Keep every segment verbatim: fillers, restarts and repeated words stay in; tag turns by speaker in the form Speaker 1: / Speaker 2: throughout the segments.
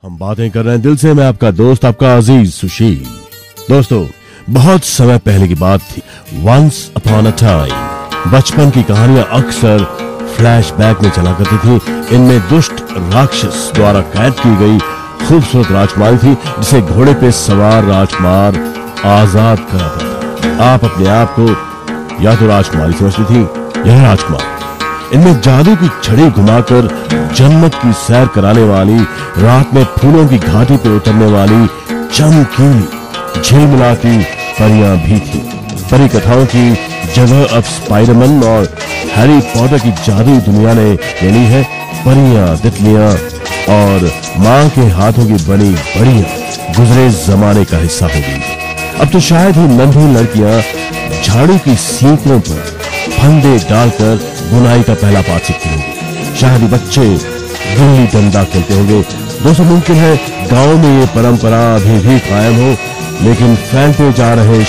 Speaker 1: हम बातें कर रहे हैं दिल से। मैं आपका दोस्त, आपका अजीज सुशील। दोस्तों, बहुत समय पहले की बात थी। Once upon a time. बचपन की कहानियां अक्सर फ्लैशबैक में चला करती थी। इनमें दुष्ट राक्षस द्वारा कैद की गई खूबसूरत राजकुमारी थी, जिसे घोड़े पे सवार राजकुमार आजाद कराता था। आप अपने आप को या तो राजकुमारी समझती थी या राजकुमार। इनमें जादू की छड़ी घुमाकर जन्नत की सैर कराने वाली, रात में फूलों की घाटी पर उतरने वाली चमकीली झिलमिलाती परियां भी थी। परी कथाओं की जगह अब स्पाइडरमैन और हैरी पॉटर की जादुई दुनिया ने ले ली है। परियां, तितलियां और मां के हाथों की बनी बढ़िया गुजरे जमाने का हिस्सा हो गई। अब तो शायद ही नन्ही लड़कियां झाड़ू की सीकड़ों पर फंदे डालकर बुनाई का पहला पाठ सीखते होंगे। शायद ही बच्चे गुल्ली डंडा खेलते होंगे। दोस्तों, मुमकिन है गांव में ये परंपरा अभी भी कायम हो, लेकिन फैलते जा रहे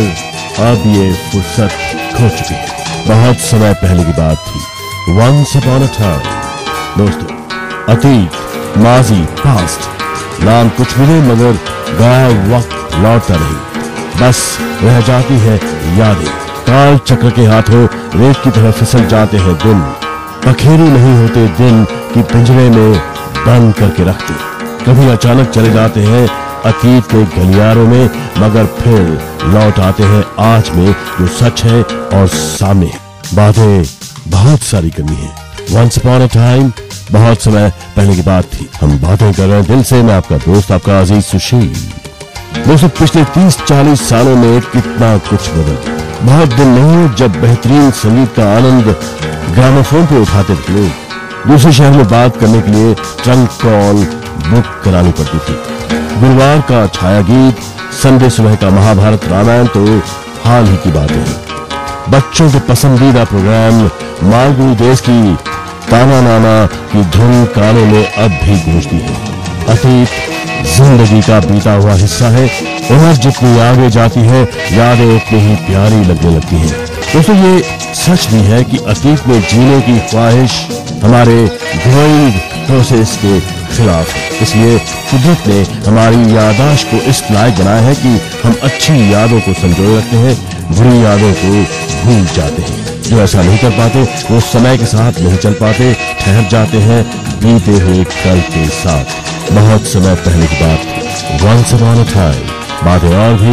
Speaker 1: शहर अब ये फुर्सत खो चुकी है। बहुत समय पहले की बात थी। Once upon a time. दोस्तों, अतीत, माजी, पास्ट, नाम कुछ भी नहीं, मगर गया वक्त लौटता नहीं। बस रह जाती है यादें। काल चक्र के हाथों रेत की तरह फिसल जाते हैं दिन। पखेरु नहीं होते दिन कि पिंजरे में बंद करके रखते। कभी अचानक चले जाते हैं अतीत के गलियारों में, मगर फिर लौट आते हैं आज में, जो सच है और सामने है। बातें बहुत सारी करनी है। वंस अपॉन अ टाइम, बहुत समय पहले की बात थी। हम बातें कर रहे हैं दिल से। मैं आपका दोस्त, आपका अजीज सुशील। दोस्तों, पिछले तीस चालीस सालों में कितना कुछ बदल। बहुत दिन नहीं जब बेहतरीन संगीत का आनंद ग्रामोफोन पे उठाते थे लोग। दूसरे शहर में बात करने के लिए ट्रंक कॉल बुक करानी पड़ती थी। गुरुवार का छाया गीत, संडे सुबह का महाभारत रामायण तो हाल ही की बात है। बच्चों के पसंदीदा प्रोग्राम मालगुडी देश की ताना नाना की धुन कानों में अब भी गूंजती है। अतीत जिंदगी का बीता हुआ हिस्सा है। उम्र जितनी आगे जाती है, यादें उतनी ही प्यारी लगने लगती हैं। दोस्तों, ये सच भी है कि अतीत में जीने की ख्वाहिश हमारे ग्रोइंग प्रोसेस के खिलाफ है। इसलिए कुदरत ने हमारी यादाश्त को इस लायक बनाया है कि हम अच्छी यादों को संजोए रखते हैं, बुरी यादों को भूल जाते हैं। जो ऐसा नहीं कर पाते वो समय के साथ नहीं चल पाते, ठहर जाते हैं बीते हुए कल के साथ। बहुत समय पहले की बात थी। Once upon a time. बातें और भी।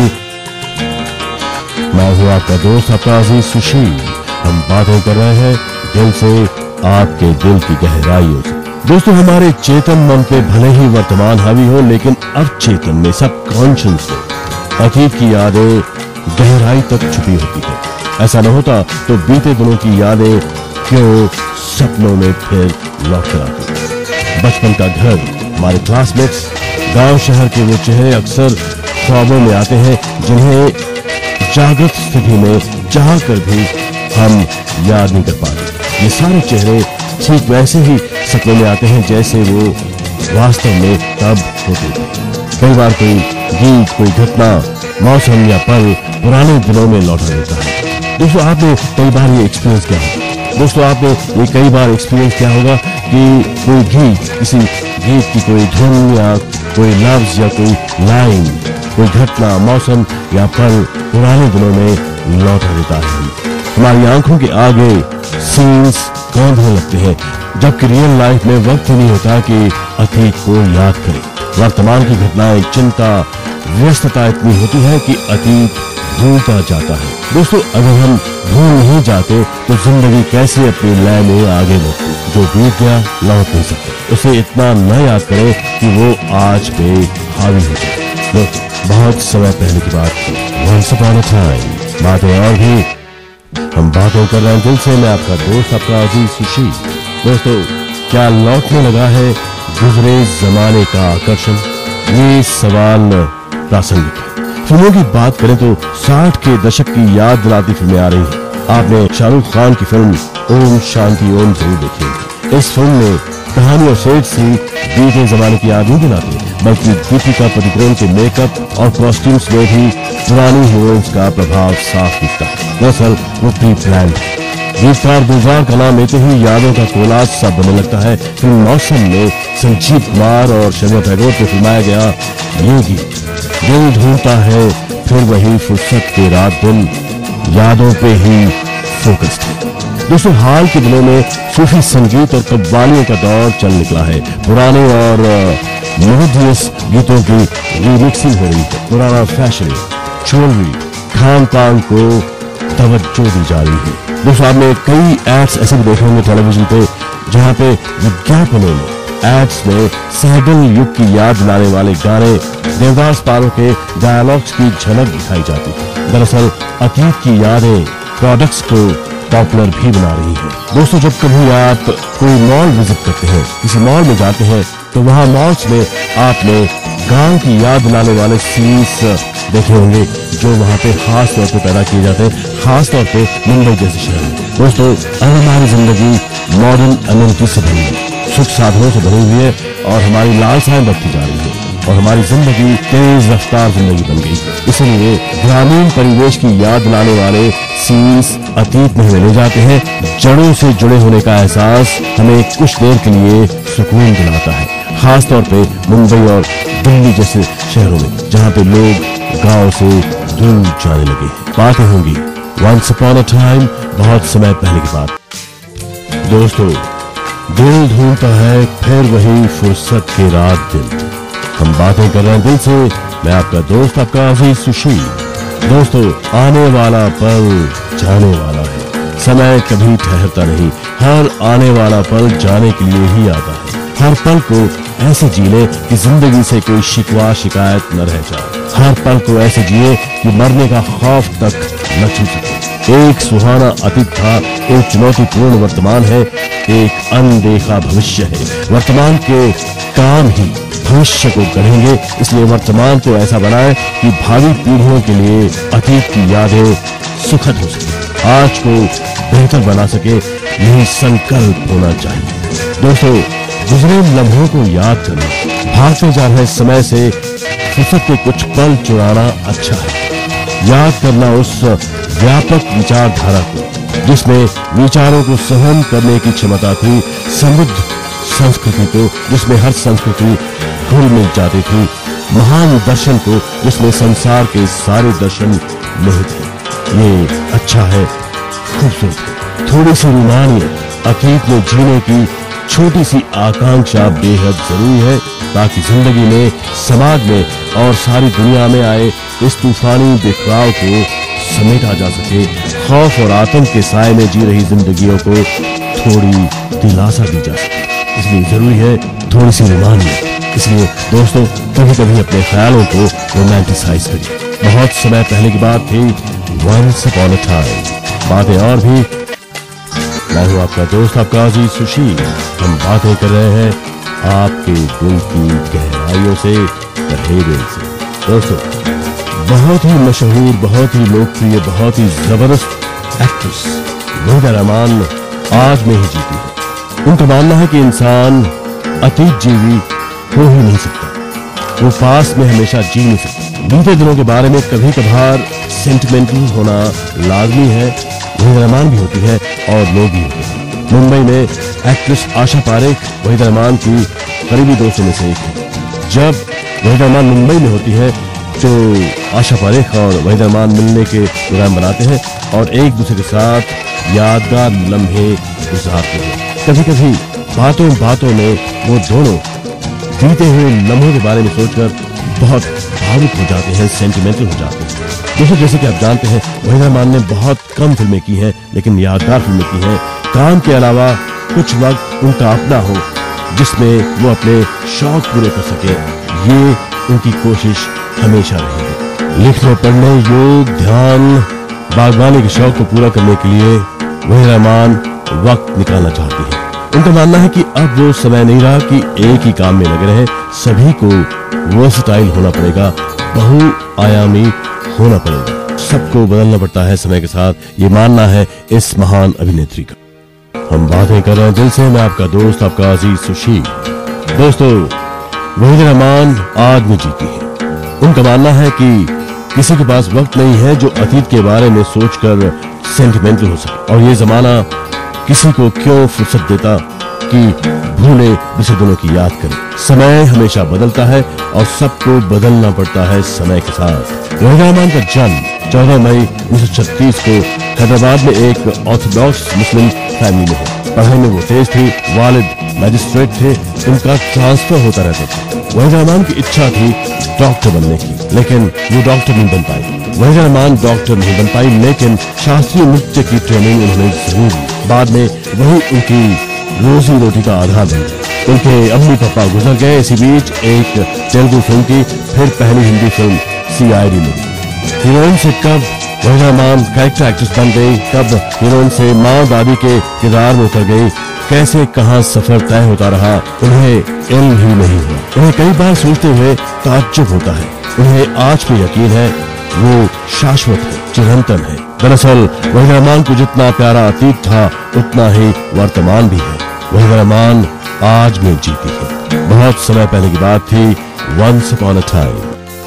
Speaker 1: मैं हूँ आपका दोस्त, आपका अजीज सुशील। हम बातें कर रहे हैं दिल से, आपके दिल की गहराइयों से। दोस्तों, हमारे चेतन मन पे भले ही वर्तमान हावी हो, लेकिन अब चेतन में, सब कॉन्शियस में अतीत की यादें गहराई तक छुपी होती है। ऐसा न होता तो बीते दिनों की यादें क्यों सपनों में फिर लौट कर आती। बचपन का घर, हमारे क्लासमेट्स, गांव शहर के वो चेहरे अक्सर ख्वाबों में आते हैं, जिन्हें जागृत स्थिति में चाह कर भी हम याद नहीं कर पाते। ये सारे चेहरे ठीक वैसे ही सपनों में आते हैं जैसे वो वास्तव में तब होते थे। कई बार कोई गीत, कोई घटना, मौसम या पल पुराने दिनों में लौटा देता है। दोस्तों, आपने कई बार ये एक्सपीरियंस किया होगा। दोस्तों, आपने ये कई बार एक्सपीरियंस किया होगा कि कोई गीत, किसी गीत की कोई धुन या कोई लफ्ज या कोई लाइन, कोई घटना, मौसम या पल पुराने दिनों में लौटा देता है। हमारी आंखों के आगे सीन्स गौंधने लगते हैं, जबकि रियल लाइफ में वक्त ही नहीं होता कि अतीत को याद करें। वर्तमान की घटनाएं, चिंता, व्यस्तता इतनी होती है कि अतीत भूलता जाता है। दोस्तों, अगर हम भूल नहीं जाते तो जिंदगी कैसे अपनी लय में आगे बढ़ती। जो बीत गया लौट नहीं सकते। उसे इतना न याद करें कि वो आज पे हावी हो जाए। दोस्तों, बहुत समय पहले की बात थी। Once upon a time. बातें और भी। हम बातें कर रहे हैं दिल से। मैं आपका दोस्त, आपका अजीज सुशील। दोस्तों, क्या लौटने लगा है गुजरे जमाने का आकर्षण? ये सवाल प्रासंगिक है। फिल्मों की बात करें तो साठ के दशक की याद दिलाती फिल्में आ रही हैं। आपने शाहरुख खान की फिल्म ओम शांति ओम जरूर देखी है। इस फिल्म में कहानी और सेट से बीते जमाने की याद नहीं दिलाते, बल्कि दीपिका पादुकोण के मेकअप और कॉस्ट्यूम्स में भी पुरानी हीरोइंस का प्रभाव साफ दिखता है। दरअसल वो प्री प्लान है। गीतकार गुलजार का नाम लेते ही यादों का कोलाज सा बनने लगता है। फिल्म मौसम में संजीव कुमार और शर्मा टैगोर को फिल्माया गया ये गीत दिल ढूंढता है फिर वही फुर्सत के रात दिन यादों पे ही फोकस थी। दोस्तों, हाल के दिनों में सूफी संगीत और कव्वालियों का दौर चल निकला है। पुराने और मेलोडियस गीतों की रीमिक्सिंग हो रही है। पुराना फैशन, ज्वेलरी, खान पान को तवज्जो दी जा रही है। दोस्तों, आपने कई एड्स ऐसे भी देखे होंगे टेलीविजन पे जहां पे विज्ञापनों में एड्स में सहगल युग की याद दिलाने वाले गाने, देवदास पारों के डायलॉग्स की झलक दिखाई जाती है। दरअसल अतीत की यादें प्रोडक्ट्स को पॉपुलर भी बना रही है। दोस्तों, जब कभी आप कोई मॉल विजिट करते हैं, किसी मॉल में जाते हैं, तो वहां मॉल्स में आपने गांव की याद दिलाने वाले सीन्स देखे होंगे जो वहां पे खास तौर पे पैदा किए जाते हैं, खास तौर पे मुंबई जैसे शहर में। दोस्तों, अब हमारी जिंदगी मॉडर्न एमिनिटी से भरी है, सुख साधनों से भरी हुई है और हमारी लालसाएं बढ़ती जा रही है और हमारी जिंदगी तेज रफ्तार जिंदगी बन गई। इसलिए ग्रामीण परिवेश की याद दिलाने वाले सीन्स अतीत में हमें ले जाते हैं। जड़ों से जुड़े होने का एहसास हमें कुछ देर के लिए सुकून दिलाता है, खास तौर पे मुंबई और दिल्ली जैसे शहरों में जहां पे लोग गांव से दूर जाने लगे हैं। बातें होंगी वंस अपॉन अ टाइम, बहुत समय पहले की बात। दोस्तों, दिल ढूंढता है फिर वही फुर्सत के रात दिन। हम बातें कर रहे हैं दिल से। मैं आपका दोस्त, आपका अजीज सुशील। दोस्तों, आने वाला पल जाने वाला है। समय कभी ठहरता नहीं। हर आने वाला पल जाने के लिए ही आता है। हर पल को ऐसे जी ले कि जिंदगी से कोई शिकवा शिकायत न रह जाए। हर पल को ऐसे जिए कि मरने का खौफ तक न छू सके। एक सुहाना अतीत था, एक चुनौतीपूर्ण वर्तमान है, एक अनदेखा भविष्य है। वर्तमान के काम ही भविष्य को गढ़ेंगे, इसलिए वर्तमान को ऐसा बनाएं कि भावी पीढ़ियों के लिए अतीत की यादें सुखद हो सके, आज को बेहतर बना सके। यही संकल्प होना चाहिए। दोस्तों, गुजरे लम्हों को याद करना, भागते जा रहे समय से फुर्सत के कुछ पल चुराना अच्छा है। याद करना उस व्यापक विचारधारा को जिसमें विचारों को सहन करने की क्षमता थी, समृद्ध संस्कृति को जिसमें हर संस्कृति घुल मिल जाती थी, महान दर्शन को जिसमें संसार के सारे दर्शन निहित थे। ये अच्छा है, खूबसूरत है। थोड़ी सी रूमानियत, अतीत में जीने की छोटी सी आकांक्षा बेहद जरूरी है ताकि जिंदगी में, समाज में और सारी दुनिया में आए इस तूफानी बिखराव को समेटा जा सके। खौफ और आतंक के साए में जी रही जिंदगियों को थोड़ी दिलासा दी जा सके। इसलिए जरूरी है थोड़ी सी रूमानियत। इसलिए दोस्तों, कभी कभी अपने ख्यालों को रोमांटिसाइज करिए। बहुत समय पहले की बात थी, वंस अपॉन अ टाइम। बातें और भी। मैं हूं आपका दोस्त, आपका अजीज सुशील। हम बातें कर रहे हैं आपके दिल की गहराइयों से, तहे दिल से। दोस्तों, बहुत ही मशहूर, बहुत ही लोकप्रिय, बहुत ही जबरदस्त एक्ट्रेस वहीदा रहमान आज में ही जीती है। उनका मानना है कि इंसान अतीत जीवी हो ही नहीं सकता, वो पास में हमेशा जी नहीं सकता। बीते दिनों के बारे में कभी कभार सेंटिमेंटल होना लाजमी है। वहीदा रहमान भी होती है और लोग भी होते हैं। मुंबई में एक्ट्रेस आशा पारेख वहीदा रहमान की करीबी दोस्तों में से एक है। जब वहीदा रहमान मुंबई में होती है तो आशा पारेख और वहीदा रहमान मिलने के प्रोग्राम बनाते हैं और एक दूसरे के साथ यादगार लम्हे गुजारते हैं। कभी कभी बातों बातों में वो दोनों बीते हुए लम्हों के बारे में सोचकर बहुत भावुक हो जाते हैं, सेंटिमेंटल हो जाते हैं। दोस्तों, जैसे कि आप जानते हैं, वहीदा रहमान ने बहुत कम फिल्में की हैं, लेकिन यादगार फिल्में की हैं। काम के अलावा कुछ वक्त उनका अपना हो जिसमें वो अपने शौक पूरे कर सके, ये उनकी कोशिश हमेशा रहेगी। लिखने, पढ़ने, योग, ध्यान, बागवानी के शौक को पूरा करने के लिए वहीदा रहमान वक्त निकालना चाहती है। उनका मानना है कि अब वो समय नहीं रहा कि एक ही काम में लगे रहे, सभी को वर्सटाइल होना पड़ेगा, बहुआयामी होना पड़ेगा। सबको बदलना पड़ता है समय के साथ, ये मानना है इस महान अभिनेत्री का। हम बातें कर रहे हैं दिल से। मैं आपका दोस्त, आपका अजीज सुशील। दोस्तों, वहीदा रहमान आज में जीती है। उनका मानना है कि किसी के पास वक्त नहीं है जो अतीत के बारे में सोचकर सेंटिमेंटल हो सके। और ये जमाना किसी को क्यों फुर्सत देता कि भूले बिछे दिनों की याद करे। समय हमेशा बदलता है और सबको बदलना पड़ता है समय के साथ। वहीद रहमान का जन्म चौदह मई उन्नीस सौ छत्तीस को हैदराबाद में एक ऑर्थोडॉक्स मुस्लिम फैमिली में है। पढ़ाई में वो तेज थी, वालिद मैजिस्ट्रेट थे, उनका ट्रांसफर होता रहता था। वहीद रहमान की इच्छा थी डॉक्टर बनने की, लेकिन वो डॉक्टर नहीं बन पाई। वहीद रहमान डॉक्टर नहीं बन पाई, लेकिन शास्त्रीय नृत्य की ट्रेनिंग उन्होंने जरूर ली। बाद में वही उनकी रोजी रोटी का आधार बन गया। उनके अम्मी पापा गुजर गए। इसी बीच एक तेलुगु फिल्म की फिर पहली Hindi film C I D मिली। हीरोइन से कब वहीद रहमान कैरेक्टर एक्ट्रेस बन गई, कब हीरोइन से माँ दादी के किरदार में उतर गई, कैसे कहाँ सफर तय होता रहा, उन्हें इल्म ही नहीं हुआ। उन्हें कई बार सोचते हुए ताज्जुब होता है। उन्हें आज भी यकीन है वो शाश्वत है, चिरंतन है। दरअसल वहीद रहमान को जितना प्यारा अतीत था उतना ही वर्तमान भी है। वहीद रहमान आज में जीती है। बहुत समय पहले की बात थी, वंस अपॉन अ टाइम।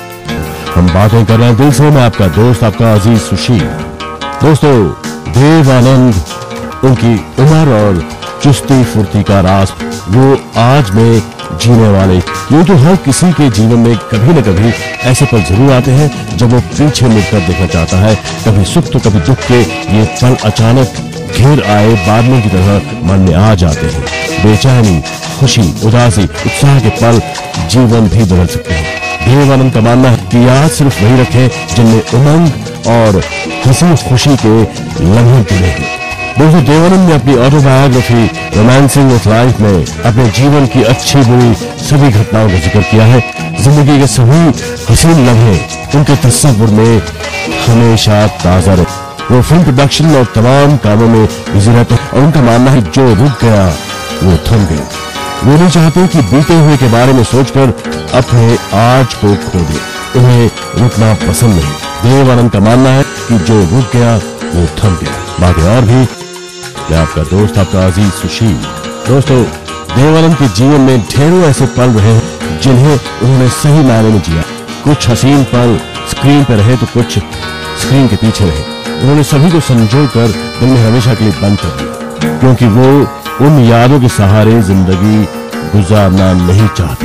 Speaker 1: हम बातें कर रहे हैं दिल से। मैं आपका दोस्त, आपका अजीज सुशील। दोस्तों, देव आनंद, उनकी उम्र और चुस्ती फुर्ती का राज वो आज में जीने वाले। यूं तो हर किसी के जीवन में कभी न कभी ऐसे पल जरूर आते हैं जब वो पीछे मुड़कर देखना चाहता है। कभी सुख तो कभी दुख के ये पल अचानक घेर आए बादलों की तरह मन में आ जाते हैं। बेचैनी, खुशी, उदासी, उत्साह के पल जीवन भी बदल सकते हैं। देव आनंद का मानना है कि याद सिर्फ वही रखे जिनमें उमंग और हंसी खुशी के लम्हे जुड़े हैं। दोस्तों, देव आनंद ने अपनी ऑटोबायोग्राफी रोमांसिंग विद लाइफ में अपने जीवन की अच्छी बुरी सभी घटनाओं का जिक्र किया है। जिंदगी के सभी हसीन लम्हे उनके तस्वुर में हमेशा ताजा रहे। वो फिल्म प्रोडक्शन और तमाम कामों में बिजी रहते हैं और उनका मानना है जो रुक गया वो थम गया। वो नहीं चाहते कि बीते हुए के बारे में सोचकर अपने आज को खो दे। उन्हें रुकना पसंद नहीं। देव आनंद का मानना है कि जो रुक गया वो थम गया। बाकी और भी। मैं आपका दोस्त, आपका अजीज सुशील। दोस्तों, देव आनंद के जीवन में ढेरों ऐसे पल रहे हैं जिन्हें उन्होंने सही मायने में जिया। कुछ हसीन पल स्क्रीन पर रहे तो कुछ स्क्रीन के पीछे रहे। उन्होंने सभी को संजोकर दिल में हमेशा के लिए बंद कर दिया, क्योंकि वो उन यादों के सहारे जिंदगी गुजारना नहीं चाहते।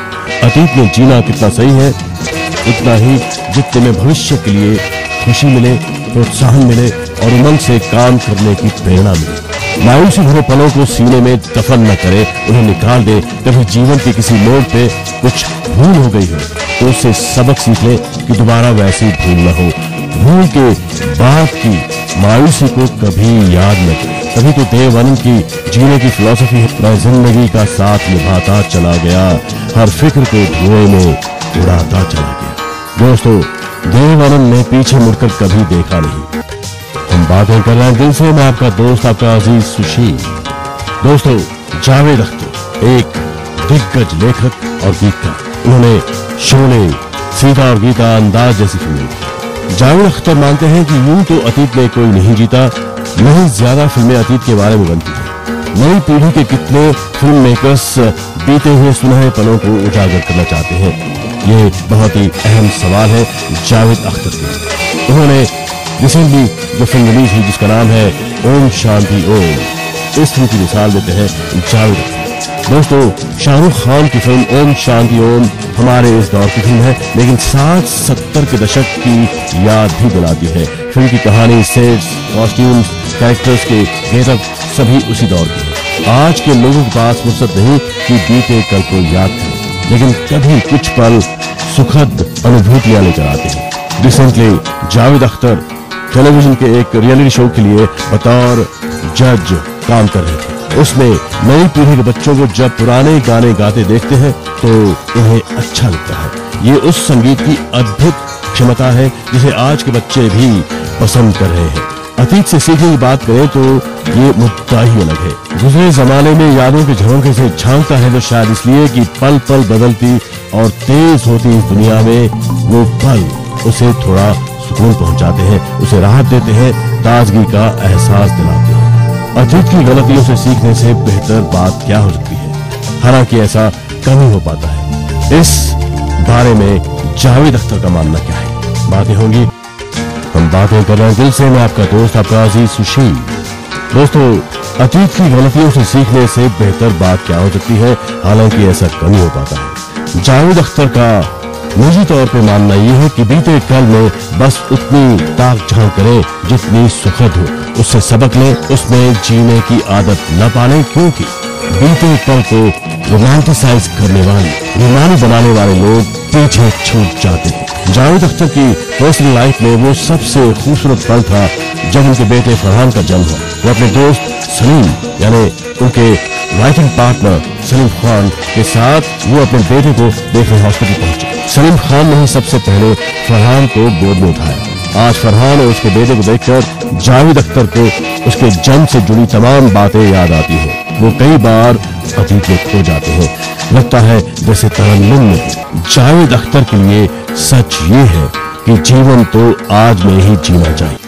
Speaker 1: अतीत में जीना कितना सही है, उतना ही जितने में भविष्य के लिए खुशी मिले, प्रोत्साहन मिले और उमंग से काम करने की प्रेरणा मिले। मायूसी भरे पलों को सीने में दफन न करे, उन्हें निकाल दे। कभी जीवन के किसी मोड़ पे कुछ भूल हो गई हो तो उससे सबक सीख ले कि दोबारा वैसी भूल न हो। भूल के बाद की मायूसी को कभी याद न करे। तभी तो देव आनंद की जीने की फिलॉसफी है, मैं जिंदगी का साथ निभाता चला गया, हर फिक्र को धुएं में उड़ाता चला गया। दोस्तों, देव आनंद ने पीछे मुड़कर कभी देखा नहीं। हम बातें कर रहे हैं दिल से। मैं आपका दोस्त, आपका अजीज सुशील। दोस्तों, जावेद अख्तर एक दिग्गज लेखक और गीतकार। उन्होंने शोले, सीता और गीता, अंदाज जैसी फिल्में की। जावेद अख्तर मानते हैं कि यूं तो अतीत में कोई नहीं जीता, नहीं ज्यादा फिल्में अतीत के बारे में बनती हैं। नई पीढ़ी के कितने फिल्म मेकर्स बीते हुए सुनहरे पलों को उजागर करना चाहते हैं, ये बहुत ही अहम सवाल है जावेद अख्तर के। उन्होंने रिसेंटली जो फिल्म रिलीज हुई जिसका नाम है ओम शांति ओम, इस फिल्म की मिसाल देते हैं जावेद अख्तर। दोस्तों, शाहरुख खान की फिल्म ओम शांति ओम हमारे इस दौर की फिल्म है, लेकिन साठ सत्तर के दशक की याद भी दिलाती है। फिल्म की कहानी, सेट्स, कॉस्ट्यूम्स, कैरेक्टर्स के गेटअप सभी उसी दौर के हैं। आज के लोगों के पास फुर्सत नहीं कि बीते कल को याद करें, लेकिन कभी कुछ पल सुखद अनुभूतियां लेकर आते हैं। रिसेंटली जावेद अख्तर टेलीविजन के एक रियलिटी शो के लिए बतौर जज काम कर रहे थे। उसमें नई पीढ़ी के बच्चों को जब पुराने गाने गाते देखते हैं तो उन्हें अच्छा लगता है। ये उस संगीत की अद्भुत क्षमता है जिसे आज के बच्चे भी पसंद कर रहे हैं। अतीत से सीखने की बात करें तो ये मुद्दा ही अलग है। गुजरे जमाने में यादों के झरोखे से झांकता है तो शायद इसलिए कि पल पल बदलती और तेज होती इस दुनिया में वो पल उसे थोड़ा सुकून पहुंचाते हैं, उसे राहत देते हैं, ताजगी का एहसास दिलाते हैं। अतीत की गलतियों से सीखने से बेहतर बात क्या हो सकती है? हालांकि ऐसा कम ही हो पाता है। इस बारे में जावेद अख्तर का मानना क्या है? बातें होंगी, हम हम बातें कर रहे हैं दिल से। मैं आपका दोस्त, आपका अजीज सुशील। दोस्तों, अतीत की गलतियों से सीखने से बेहतर बात क्या हो सकती है, हालांकि ऐसा कम ही हो पाता है। जावेद अख्तर का निजी तौर पे मानना यह है कि बीते कल में बस उतनी ताक झांक करें जितनी सुखद हो, उससे सबक लें, उसमें जीने की आदत न पालें, क्योंकि बीते कल को रोमांटिसाइज करने वाले, रोमानी बनाने वाले लोग पीछे छूट जाते हैं। जावेद अख्तर की पर्सनल लाइफ में वो सबसे खूबसूरत पल था जब उनके बेटे फरहान का जन्म हुआ। वो अपने दोस्त सलीम यानी उनके राइटिंग पार्टनर सलीम खान के साथ वो अपने बेटे को देखने हॉस्पिटल पहुंचे। सलीम खान ने ही सबसे पहले फरहान को गोद में उठाया। आज फरहान और उसके बेटे को देखकर जावेद अख्तर को उसके जन्म से जुड़ी तमाम बातें याद आती हैं। वो कई बार अतीत में खो जाते हैं, लगता है जैसे तरन्नुम में। जावेद अख्तर के लिए सच ये है कि जीवन तो आज में ही जीना चाहिए।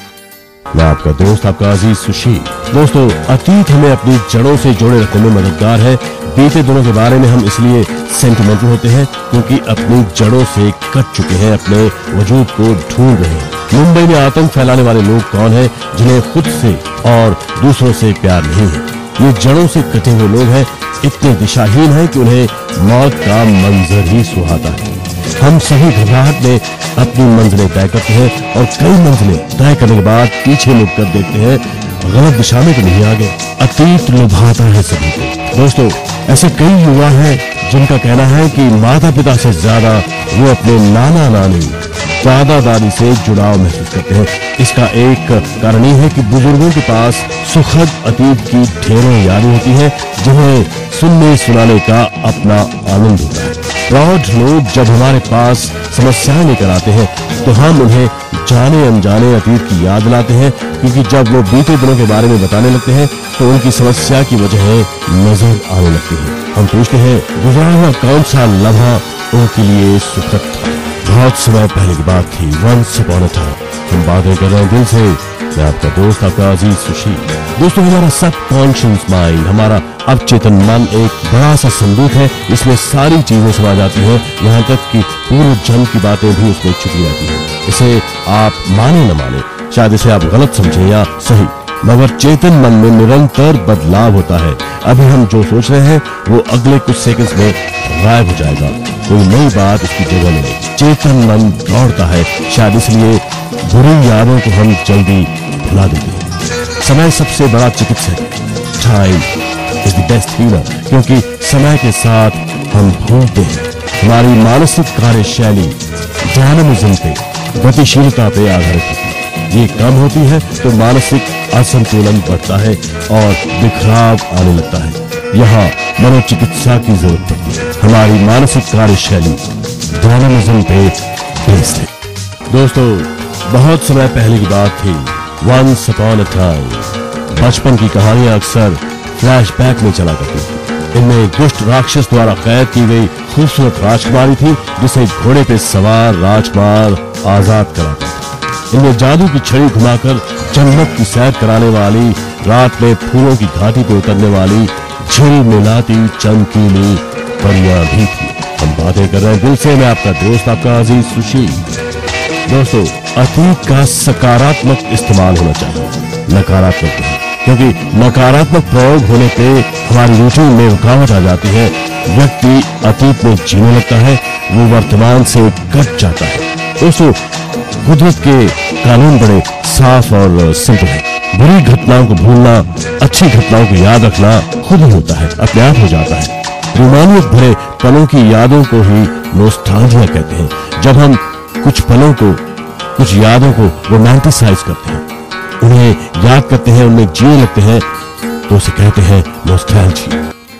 Speaker 1: मैं आपका दोस्त, आपका अजीज सुशील। दोस्तों, अतीत हमें अपनी जड़ों से जोड़े रखने में मददगार है। बीते दिनों के बारे में हम इसलिए सेंटिमेंटल होते हैं क्योंकि अपनी जड़ों से कट चुके हैं, अपने वजूद को ढूंढ रहे हैं। मुंबई में आतंक फैलाने वाले लोग कौन हैं जिन्हें खुद से और दूसरों से प्यार नहीं है? ये जड़ों से कटे हुए लोग हैं, इतने दिशाहीन हैं कि उन्हें मौत का मंजर ही सुहाता है। हम सभी घबराहट में अपनी मंजिलें तय करते हैं और कई मंजिलें तय करने के बाद पीछे मुड़कर देखते हैं, गलत दिशा में तो नहीं आ गए। अतीत लुभाता है सभी को। दोस्तों, ऐसे कई युवा हैं जिनका कहना है कि माता पिता से ज्यादा वो अपने नाना नानी, दादा दादी से जुड़ाव महसूस करते हैं। इसका एक कारण ये है कि बुजुर्गों के पास सुखद अतीत की ढेरों यादें होती हैं जिन्हें सुनने सुनाने का अपना आनंद होता है। प्रौढ़ लोग जब हमारे पास समस्याएं लेकर आते हैं तो हम उन्हें जाने अनजाने अतीत की याद दिलाते हैं, क्योंकि जब वो बीते दिनों के बारे में बताने लगते हैं तो उनकी समस्या की वजह नजर आने लगती है। हम पूछते हैं, गुजरा हुआ कौन सा लम्हा उनके लिए सुखद था? बहुत समय पहले की बात थी, वंस अपॉन अ टाइम। हम बातें कर रहे हैं दिल से। मैं आपका दोस्त, आपका अजीज सुशील। दोस्तों, हमारा सबकॉन्शियस माइंड, हमारा अवचेतन मन एक बड़ा सा संदूक है। इसमें सारी चीजें समा जाती हैं, यहाँ तक कि पूर्व जन्म की बातें भी उसमें छुपी रहती हैं। इसे आप माने न माने, शायद इसे आप गलत समझें या सही, मगर चेतन मन में निरंतर बदलाव होता है। अभी हम जो सोच रहे हैं वो अगले कुछ सेकंड्स में गायब हो जाएगा, कोई नई बात उसकी जगह ले लेगी। चेतन मन दौड़ता है, शायद इसलिए बुरी यादों को हम जल्दी भुला देते हैं। समय सबसे बड़ा चिकित्सक है। Time is the best healer, क्योंकि समय के साथ हम भूलते हैं। हमारी मानसिक कार्यशैली डायनामिज्म पे, गतिशीलता पे आधारित होती है। ये कम होती है तो मानसिक असंतुलन बढ़ता है और बिखराव आने लगता है। यहाँ मनोचिकित्सा की जरूरत पड़ती है। हमारी मानसिक कार्यशैली डायनामिज्म पे बेस्ड है। दोस्तों, बहुत समय पहले की बात थी, वंस अपॉन अ टाइम। बचपन की कहानियां अक्सर फ्लैशबैक में चला करती थी। इनमें एक दुष्ट राक्षस द्वारा कैद की गई खूबसूरत राजकुमारी थी जिसे घोड़े पे सवार राजकुमार आजाद कराता था। इनमें जादू की छड़ी घुमाकर जन्नत की सैर कराने वाली, रात में फूलों की घाटी पे उतरने वाली झिलमिलाती चमकीली परियां भी थी। हम बातें कर रहे हैं दिल से। मैं आपका दोस्त, आपका अजीज सुशील। दोस्तों, अतीत का सकारात्मक इस्तेमाल होना चाहिए, नकारात्मक नहीं, क्योंकि नकारात्मक प्रयोग होने पे हमारी रूटीन में रुकावट आ जाती है। व्यक्ति अतीत में जीने लगता है, वो वर्तमान से कट जाता है। दोस्तों, कुदरत के कानून बड़े साफ और सिंपल है। बुरी घटनाओं को भूलना, अच्छी घटनाओं को याद रखना खुद ही होता है, अपने आप हो जाता है। रोमानियत भरे पलों की यादों को ही नॉस्टैल्जिया कहते हैं। जब हम कुछ पलों को, कुछ यादों को रोमांटिसाइज करते हैं, उन्हें याद करते हैं, उनमें जीने लगते हैं, तो उसे कहते हैं नॉस्टैल्जिया।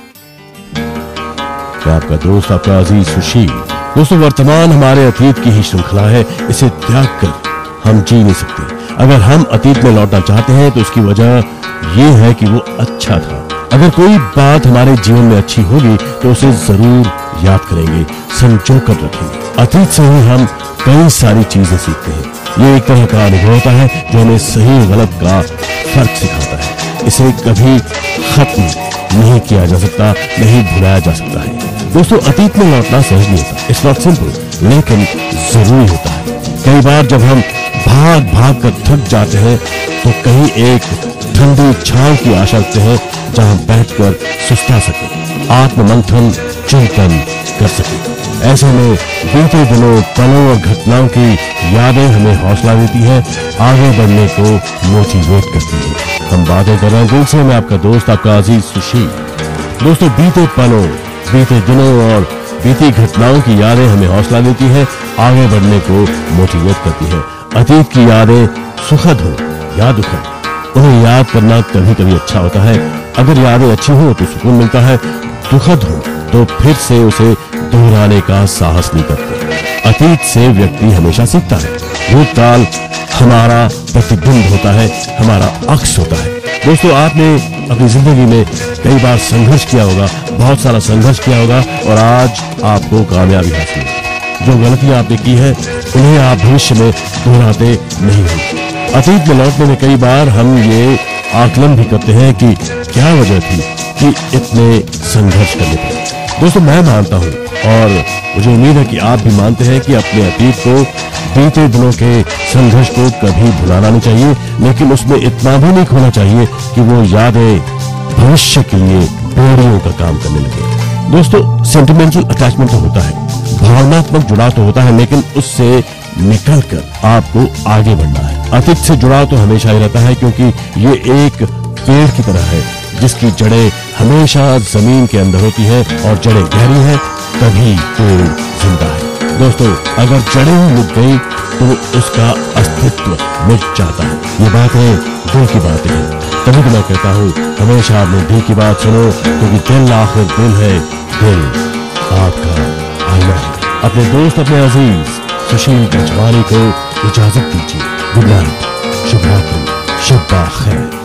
Speaker 1: मैं आपका दोस्त, आपका अजीज सुशील। दोस्तों, वर्तमान हमारे अतीत की ही श्रृंखला है। इसे त्याग कर हम जी नहीं सकते। अगर हम अतीत में लौटना चाहते हैं तो उसकी वजह यह है कि वो अच्छा था। अगर कोई बात हमारे जीवन में अच्छी होगी तो उसे जरूर याद करेंगे, संजो कर रखेंगे। अतीत से ही हम कई सारी चीजें सीखते हैं। ये एक तरह का अनुभव होता है जो हमें सही गलत का फर्क सिखाता है। इसे कभी खत्म नहीं किया जा सकता, नहीं भुलाया जा सकता है। दोस्तों, अतीत में लौटना सहज नहीं होता, इट्स नॉट सिंपल, लेकिन जरूरी होता है। कई बार जब हम भाग भाग कर थक जाते हैं तो कहीं एक ठंडी छांव की आशा रखते हैं जहां बैठकर सुस्ता सके, आत्ममंथन चिंतन कर सके। ऐसे में बीते दिनों पलों और घटनाओं की यादें हमें हौसला देती है, आगे बढ़ने को मोटिवेट करती है। हम बातें कर रहे हैं दिल से, मैं आपका दोस्त आपका अजीज सुशील। दोस्तों, बीते पलों, बीते दिनों और बीती घटनाओं की यादें हमें हौसला देती है, आगे बढ़ने को मोटिवेट करती है। अतीत की यादें सुखद हो या दुखद, उन्हें याद करना कभी कभी अच्छा होता है। अगर यादें अच्छी हो तो सुकून मिलता है, दुखद हो तो फिर से उसे दोहराने का साहस नहीं करते। अतीत से व्यक्ति हमेशा सीखता है। भूतकाल हमारा प्रतिबिंब होता है, हमारा अक्स होता है। दोस्तों, आपने अपनी जिंदगी में कई बार संघर्ष किया होगा, बहुत सारा संघर्ष किया होगा और आज आपको कामयाबी हासिल है। जो गलतियां आपने की है उन्हें आप भविष्य में दोहराते नहीं हो। अतीत में लौटने में कई बार हम ये आकलन भी करते हैं कि क्या वजह थी कि इतने संघर्ष करने पड़े। दोस्तों, मैं मानता हूं और मुझे उम्मीद है कि आप भी मानते हैं कि अपने अतीत को, बीते दिनों के संघर्ष को कभी भुलाना नहीं चाहिए, लेकिन उसमें इतना भी नहीं खोना चाहिए कि वो यादें भविष्य के लिए बेड़ियों का काम करने लगे। दोस्तों, सेंटिमेंटल अटैचमेंट तो होता है, भावनात्मक जुड़ाव तो होता है, लेकिन उससे निकलकर आपको आगे बढ़ना है। अतीत से जुड़ाव तो हमेशा ही रहता है, क्योंकि ये एक पेड़ की तरह है जिसकी जड़ें हमेशा जमीन के अंदर होती है और जड़ें गहरी हैं, तभी पेड़ जिंदा है। दोस्तों, अगर जड़ें ही मिट गई तो उसका अस्तित्व मिट जाता है। ये बातें दिल की बातें हैं, तभी तो मैं कहता हूँ हमेशा अपने दिल की बात सुनो, क्योंकि दिल आखिर दिल है, दिल आपका आईना है। अपने दोस्त, अपने अजीज सुशील गजवानी को इजाजत दीजिए। गुड नाइट, शुभ रात्रि, शुभ खैर।